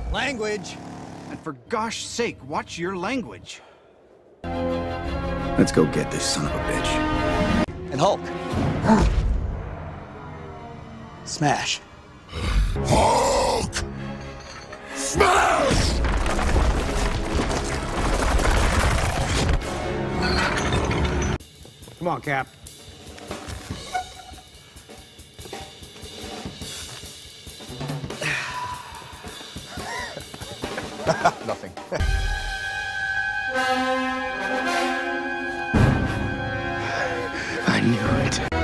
Language. And for gosh sake, watch your language. Let's go get this son of a bitch. And Hulk. Smash. Hulk! Smash! Come on, Cap. Nothing. I knew it.